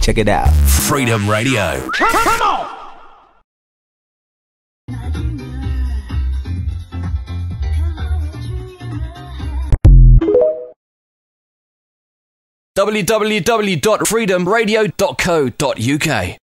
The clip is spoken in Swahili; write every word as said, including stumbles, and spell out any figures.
Check it out. Freedom Radio. Come on! w w w dot freedom radio dot co dot u k